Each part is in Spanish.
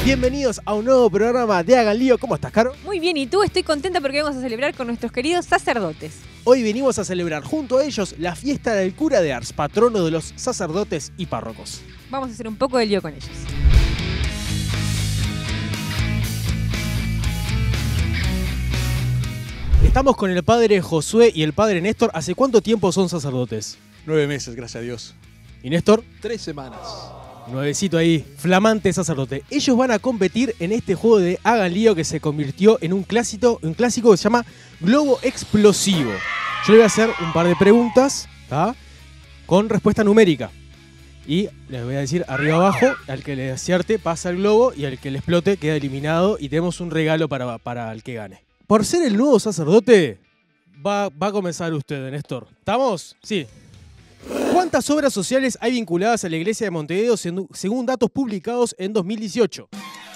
Bienvenidos a un nuevo programa de Hagan Lío. ¿Cómo estás, Caro? Muy bien, ¿y tú? Estoy contenta porque vamos a celebrar con nuestros queridos sacerdotes. Hoy venimos a celebrar junto a ellos la fiesta del cura de Ars, patrono de los sacerdotes y párrocos. Vamos a hacer un poco de lío con ellos. Estamos con el padre Josué y el padre Néstor. ¿Hace cuánto tiempo son sacerdotes? 9 meses, gracias a Dios. ¿Y Néstor? 3 semanas. Nuevecito ahí, flamante sacerdote. Ellos van a competir en este juego de Hagan Lío que se convirtió en un clásico que se llama Globo Explosivo. Yo le voy a hacer un par de preguntas, ¿tá? Con respuesta numérica. Y les voy a decir arriba abajo, al que le acierte pasa el globo y al que le explote queda eliminado y tenemos un regalo para el que gane. Por ser el nuevo sacerdote, va a comenzar usted, Néstor. ¿Estamos? Sí. ¿Cuántas obras sociales hay vinculadas a la iglesia de Montevideo según datos publicados en 2018?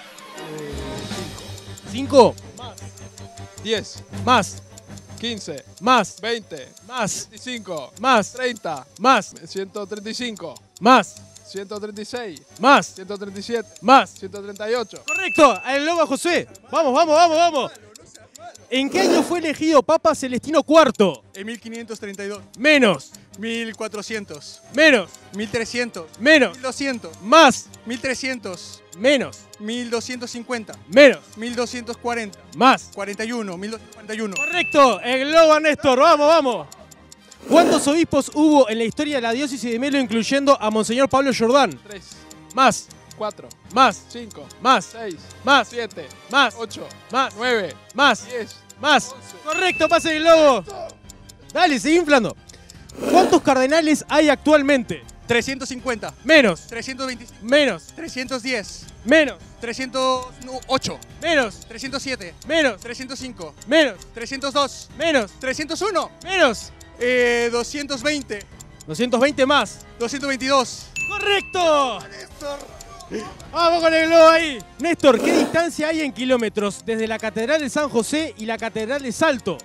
5. Más. 10. Más. 15. Más. 20. Más. 25. Más. 30. Más. 135. Más. 136. Más. 137. Más. 138. Correcto. El globo a Josué. Vamos. ¿En qué año fue elegido Papa Celestino IV? En 1532. Menos. 1400. Menos. 1300. Menos. 1200. Más. 1300. Menos. 1250. Menos. 1240. Más. 41. 1241. Correcto. El globo a Néstor. Vamos. ¿Cuántos obispos hubo en la historia de la diócesis de Melo, incluyendo a Monseñor Pablo Jordán? 3. Más. 4. Más. 5. Más. 6. Más. 7. Más. 8. Más. 9. Más. 10. Más. 11. Correcto, pase el globo. Dale, sigue inflando. ¿Cuántos cardenales hay actualmente? 350. Menos. 325. Menos. 310. Menos. 308. Menos. 307. Menos. 305. Menos. 302. Menos. 301. Menos. 220. 220 más. 222. ¡Correcto! Vamos con el globo ahí. Néstor, ¿qué distancia hay en kilómetros desde la Catedral de San José y la Catedral de Salto?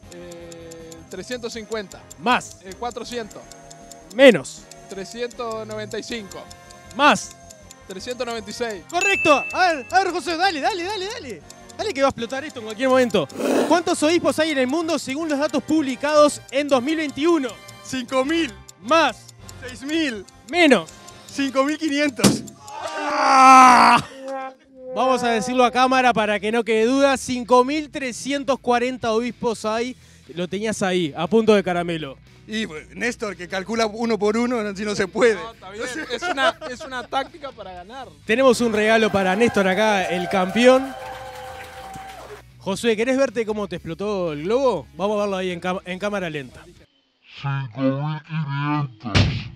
350. Más. 400. Menos. 395. Más. 396. Correcto. A ver, José, dale. Dale que va a explotar esto en cualquier momento. ¿Cuántos obispos hay en el mundo según los datos publicados en 2021? 5000. Más. 6000. Menos. 5500. Vamos a decirlo a cámara para que no quede duda. 5.340 obispos hay. Lo tenías ahí, a punto de caramelo. Y Néstor, que calcula uno por uno, si no se puede. No, está bien. Es una táctica para ganar. Tenemos un regalo para Néstor acá, el campeón. Josué, ¿querés verte cómo te explotó el globo? Vamos a verlo ahí en cámara lenta. 5.500.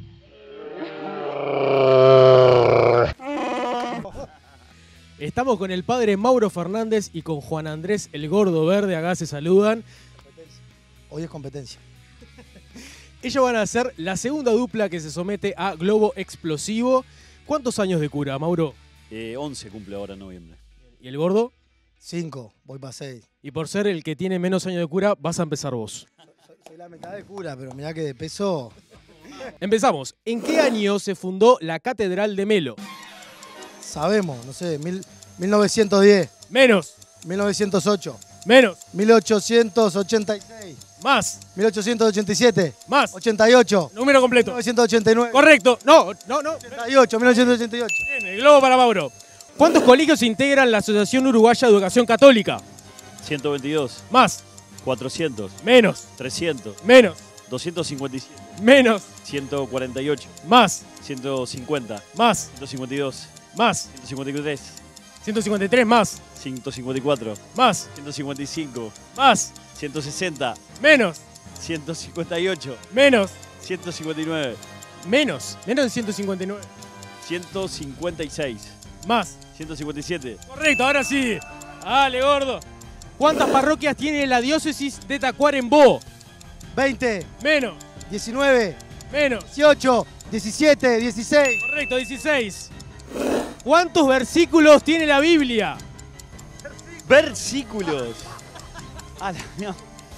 Estamos con el padre Mauro Fernández y con Juan Andrés el Gordo Verde. Acá se saludan. Hoy es competencia. Ellos van a hacer la segunda dupla que se somete a Globo Explosivo. ¿Cuántos años de cura, Mauro? 11 cumple ahora en noviembre. ¿Y el Gordo? 5, voy para 6. Y por ser el que tiene menos años de cura, vas a empezar vos. Soy la mitad de cura, pero mirá que de peso. Empezamos. ¿En qué año se fundó la Catedral de Melo? Sabemos, no sé, 1910, Menos. 1908, Menos. 1886, Más. 1887, Más. 88, Número completo. 1989, Correcto. No. 88, 1988. Bien, el globo para Mauro. ¿Cuántos colegios integran la Asociación Uruguaya de Educación Católica? 122, Más. 400, Menos. 300, Menos. 257, Menos. 148, Más. 150, Más. 152, Más. 153, 153 más. 154, Más. 155, Más. 160, Menos. 158, Menos. 159, Menos. Menos de 159. 156, Más. 157, Correcto, ahora sí. Dale, gordo. ¿Cuántas parroquias tiene la diócesis de Tacuarembó? 20, Menos. 19, Menos. 18, 17, 16. Correcto, 16. ¿Cuántos versículos tiene la Biblia? versículos. A la mía.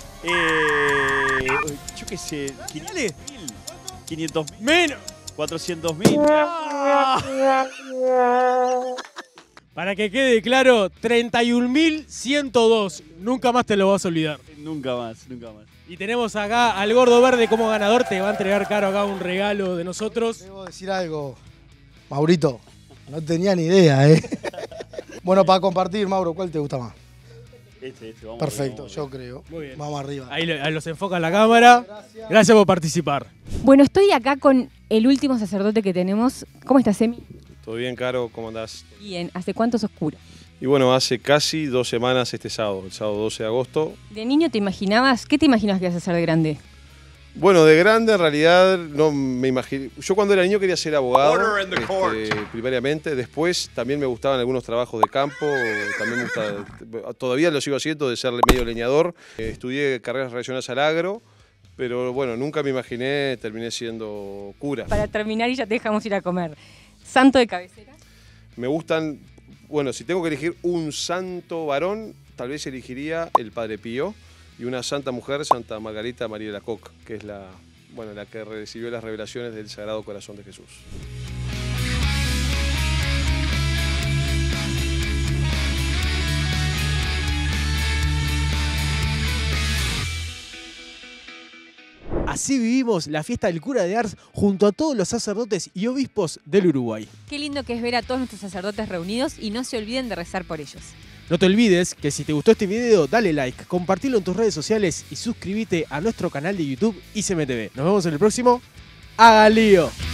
Yo qué sé, 500.000, 500.000, Menos. 400.000. Para que quede claro, 31.102. Nunca más te lo vas a olvidar. Nunca más, nunca más. Y tenemos acá al Gordo Verde como ganador. Te va a entregar, Caro, acá un regalo de nosotros. Debo decir algo, Maurito. No tenía ni idea, ¿eh? Bueno, para compartir, Mauro, ¿cuál te gusta más? Vamos Perfecto, arriba, yo creo. Muy bien. Vamos arriba. Ahí los enfoca la cámara. Gracias por participar. Bueno, estoy acá con el último sacerdote que tenemos. ¿Cómo estás, Emi? ¿Todo bien, Caro? ¿Cómo andás? Bien. ¿Hace cuánto sos cura? Y bueno, hace casi 2 semanas este sábado, el sábado 12 de agosto. ¿De niño te imaginabas? ¿Qué te imaginabas que ibas a hacer de grande? Bueno, de grande en realidad no me imaginé. Yo cuando era niño quería ser abogado, primariamente. Después también me gustaban algunos trabajos de campo. También me gusta, todavía lo sigo haciendo, de ser medio leñador. Estudié carreras relacionadas al agro, pero bueno, nunca me imaginé, terminé siendo cura. Para terminar y ya te dejamos ir a comer. ¿Santo de cabecera? Me gustan, bueno, si tengo que elegir un santo varón, tal vez elegiría el Padre Pío. Y una santa mujer, Santa Margarita María de la Coque, que es la que recibió las revelaciones del Sagrado Corazón de Jesús. Así vivimos la fiesta del cura de Ars junto a todos los sacerdotes y obispos del Uruguay. Qué lindo que es ver a todos nuestros sacerdotes reunidos y no se olviden de rezar por ellos. No te olvides que si te gustó este video, dale like, compartilo en tus redes sociales y suscríbete a nuestro canal de YouTube ICMTV. Nos vemos en el próximo. ¡Hagan lío!